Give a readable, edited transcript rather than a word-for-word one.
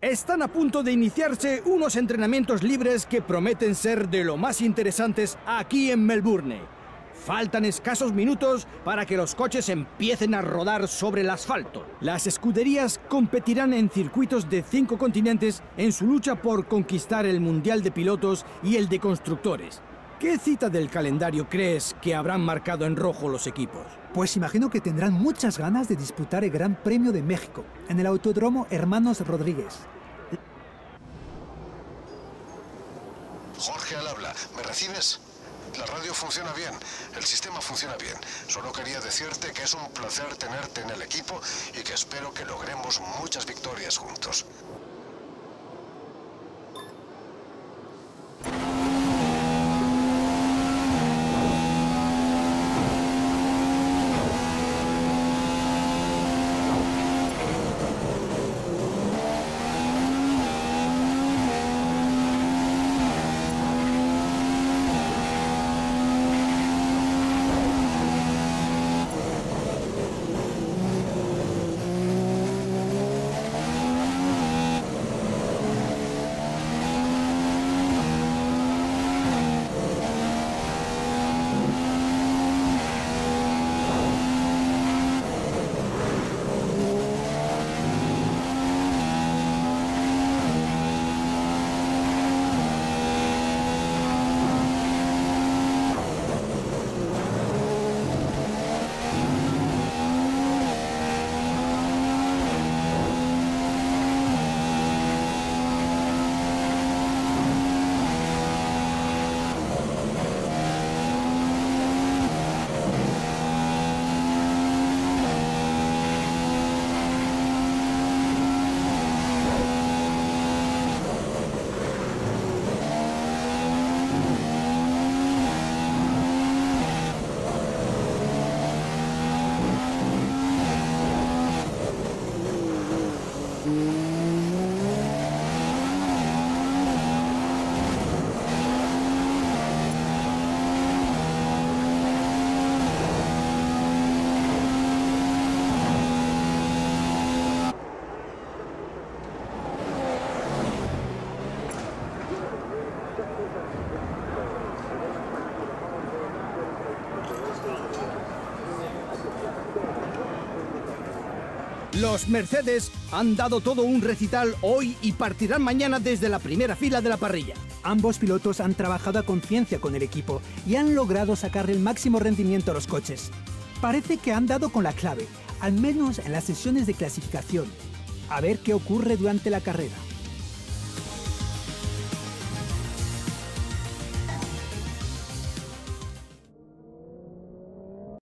Están a punto de iniciarse unos entrenamientos libres que prometen ser de lo más interesantes aquí en Melbourne. Faltan escasos minutos para que los coches empiecen a rodar sobre el asfalto. Las escuderías competirán en circuitos de 5 continentes en su lucha por conquistar el Mundial de Pilotos y el de Constructores. ¿Qué cita del calendario crees que habrán marcado en rojo los equipos? Pues imagino que tendrán muchas ganas de disputar el Gran Premio de México, en el Autódromo Hermanos Rodríguez. Jorge al habla. ¿Me recibes? La radio funciona bien, el sistema funciona bien. Solo quería decirte que es un placer tenerte en el equipo y que espero que logremos muchas victorias juntos. Los Mercedes han dado todo un recital hoy y partirán mañana desde la primera fila de la parrilla. Ambos pilotos han trabajado a conciencia con el equipo y han logrado sacar el máximo rendimiento a los coches. Parece que han dado con la clave, al menos en las sesiones de clasificación. A ver qué ocurre durante la carrera.